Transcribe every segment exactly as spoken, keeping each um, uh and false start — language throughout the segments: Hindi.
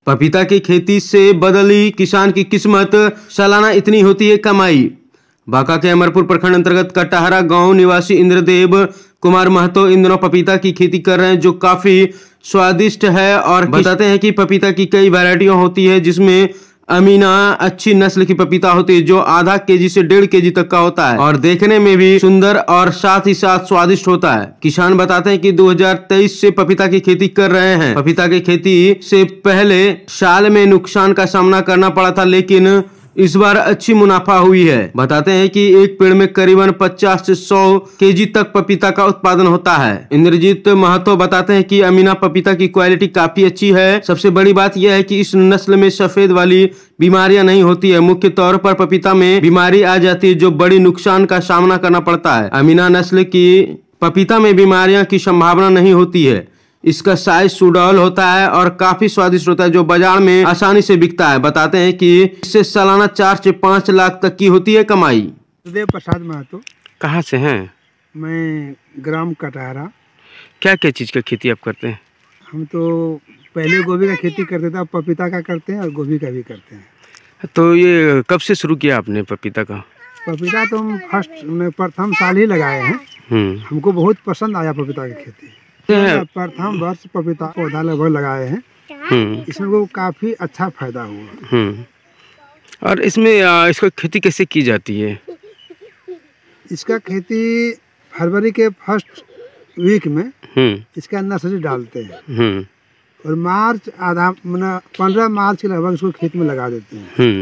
पपीता की खेती से बदली किसान की किस्मत, सालाना इतनी होती है कमाई। बांका के अमरपुर प्रखंड अंतर्गत कटहरा गांव निवासी इंद्रदेव कुमार महतो इन दिनों पपीता की खेती कर रहे हैं, जो काफी स्वादिष्ट है। और बताते हैं कि पपीता की कई वैरायटियां होती है, जिसमें अमीना अच्छी नस्ल की पपीता होती है, जो आधा केजी से डेढ़ केजी तक का होता है और देखने में भी सुंदर और साथ ही साथ स्वादिष्ट होता है। किसान बताते हैं कि दो हज़ार तेईस से पपीता की खेती कर रहे हैं। पपीता की खेती से पहले साल में नुकसान का सामना करना पड़ा था, लेकिन इस बार अच्छी मुनाफा हुई है। बताते हैं कि एक पेड़ में करीबन पचास से सौ केजी तक पपीता का उत्पादन होता है। इंद्रजीत महतो बताते हैं कि अमीना पपीता की क्वालिटी काफी अच्छी है। सबसे बड़ी बात यह है कि इस नस्ल में सफेद वाली बीमारियां नहीं होती है। मुख्य तौर पर पपीता में बीमारी आ जाती है, जो बड़ी नुकसान का सामना करना पड़ता है। अमीना नस्ल की पपीता में बीमारियां की संभावना नहीं होती है। इसका साइज सुडौल होता है और काफी स्वादिष्ट होता है, जो बाजार में आसानी से बिकता है। बताते हैं कि इससे सालाना चार से पाँच लाख तक की होती है कमाई। देव प्रसाद महतो। कहाँ से हैं? मैं ग्राम कटहरा। क्या क्या चीज़ का खेती आप करते हैं? हम तो पहले गोभी का खेती करते थे, अब पपीता का करते हैं और गोभी का भी करते हैं। तो ये कब से शुरू किया आपने पपीता का? पपीता तो हम फर्स्ट प्रथम साल ही लगाए हैं। हमको बहुत पसंद आया पपीता की खेती। प्रथम वर्ष पपीता पौधा लगभग लगाए हैं, इसमें को काफी अच्छा फायदा हुआ। और इसमें इसको खेती कैसे की जाती है? इसका खेती फरवरी के फर्स्ट वीक में इसका नर्सरी डालते हैं और मार्च आधा पंद्रह मार्च के लगभग इसको खेत में लगा देते हैं।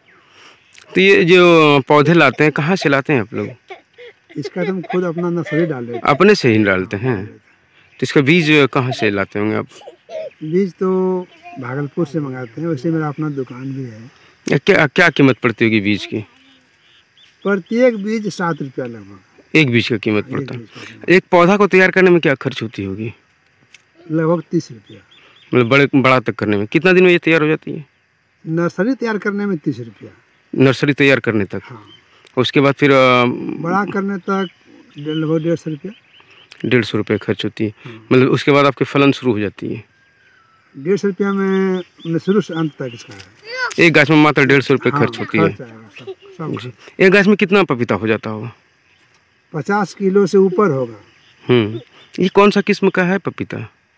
तो ये जो पौधे लाते हैं कहाँ से लाते हैं आप लोग? इसका तो हम खुद अपना नर्सरी डाल देते हैं। अपने से ही डालते हैं? तो इसका बीज कहाँ से लाते होंगे आप? बीज तो भागलपुर से मंगाते हैं, वैसे मेरा अपना दुकान भी है। क्या क्या कीमत पड़ती होगी बीज की? प्रत्येक बीज सात रुपया लगभग एक बीज का कीमत पड़ता है। एक पौधा को तैयार करने में क्या खर्च होती होगी? लगभग तीस रुपया। मतलब बड़े बड़ा तक करने में कितना दिन में ये तैयार हो जाती है? नर्सरी तैयार करने में तीस रुपया। नर्सरी तैयार करने तक? हाँ। उसके बाद फिर बड़ा करने तक लगभग डेढ़ सौ रुपया। डेढ़ सौ रुपये खर्च होती है। मतलब उसके बाद आपके फलन शुरू हो जाती है? डेढ़ सौ रुपया में शुरू से अंत तक इसका है। एक गाछ में मात्र डेढ़ सौ रुपये खर्च हाँ, होती है। सब, सब जी। एक गाछ में कितना पपीता हो जाता होगा? पचास किलो से ऊपर होगा। हम्म ये कौन सा किस्म का है पपीता?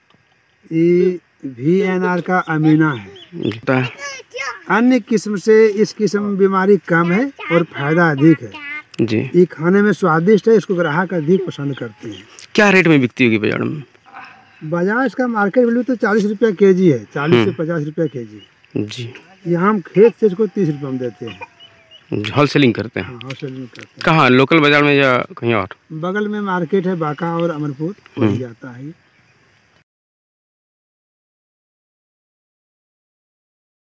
ये वी एन आर का अमीना है। अन्य किस्म से इस किस्म में बीमारी कम है और फायदा अधिक है जी। ये खाने में स्वादिष्ट है, इसको ग्राहक अधिक पसंद करते हैं। क्या रेट में बिकती होगी बाजार में? बाजार इसका मार्केट वैल्यू तो चालीस रुपया के जी है, चालीस से पचास रुपया के जी जी। यहाँ हम खेत से इसको तीस रुपये में देते हैं। होलसेलिंग करते हैं? हाँ, होलसेलिंग करते हैं। कहाँ, लोकल बाजार में या कहीं और? बगल में मार्केट है बांका और अमरपुर, वही जाता है।